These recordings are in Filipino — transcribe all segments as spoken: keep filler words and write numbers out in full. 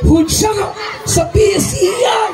Punsa sa P S E yan.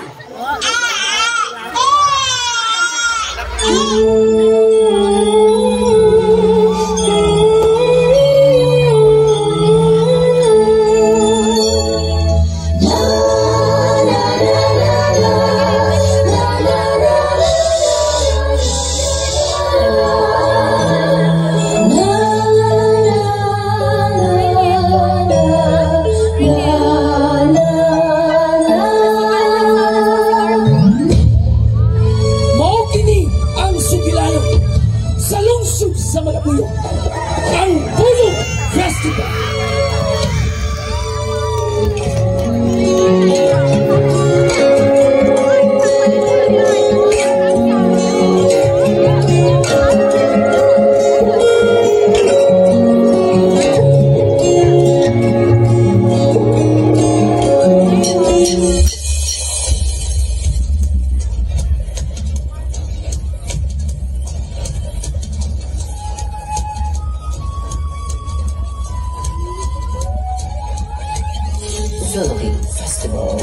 Sa Malabuyo, ang Pulo Festival. Philippine Festival.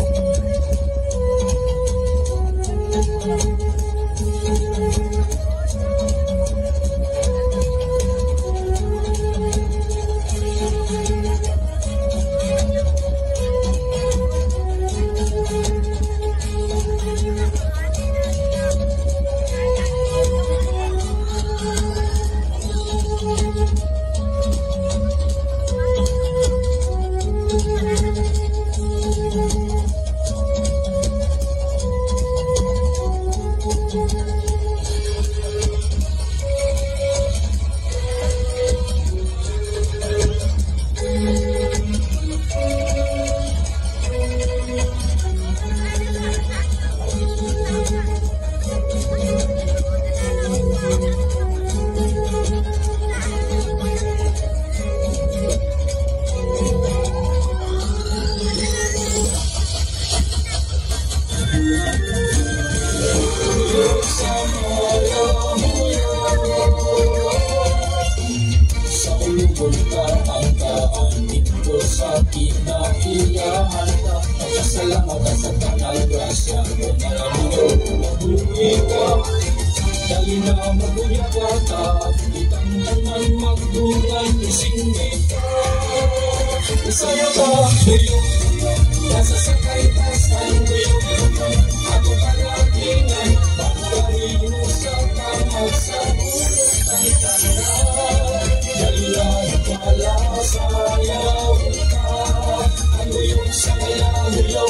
Sa kinaiyahan ka, magkasalamat sa tanal grasya mo na mabuhay ka. Dali na mabuhay ka, itang tanan magdungan isingin ka. Isaya ka, ngayon, nasa sakay tasan ngayon, ako palatingan, pagkahin mo sa kamag sa ulos ng tanan. Dali na pala sayaw ka, ano yung sa kalayo,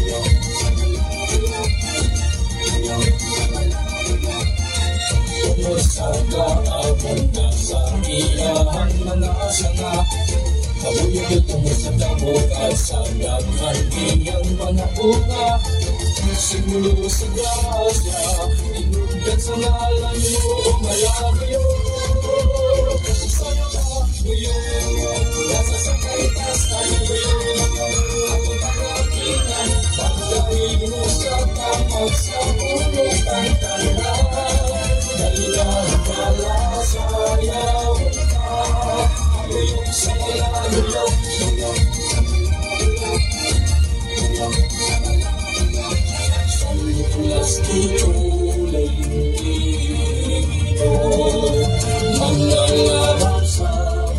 Kumusaka abang na sa iyahan mga sanga, kabuyog mo sa damog at sa naghanding ang mga bunga. Simulo sa grasya, inundan sa ngalan mo, malabayo. Kasi sa'yo ka, ngayon, nasa sakay tasan ngayon, ako pakakinan, pagdahin mo sa kamag sa ulo ng tanan. Dalilan pala sayaw ka, ngayon sa kalayo, sa lulas tulay dito, manlalabas sa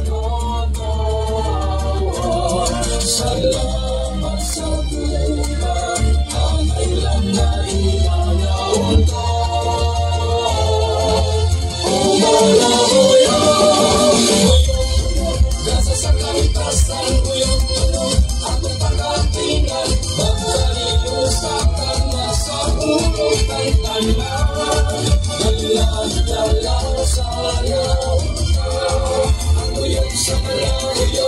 kagawa. Salamat sa buhay, ang ilan na inanaw ka. O Malabuyo, nasa sa kalitasan ko yung akong pagkatingan, magdaliyo sa kama sa ulo ng tanan. Dala-dala sayaw ka, ako yung sa Malabuyo.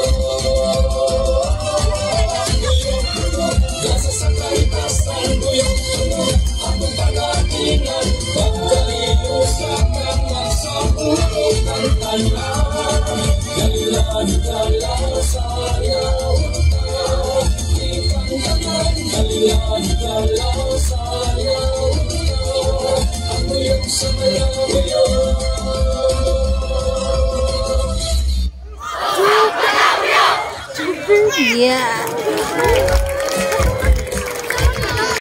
Nasa sa kalitasan ko yung akong pagkatingan, magdaliyo sa kama sa ulo ng tanan. Dala-dala sayaw ka, dala-dala sayaw ka, ako yung sa Malabuyo. Yeah. Thank you.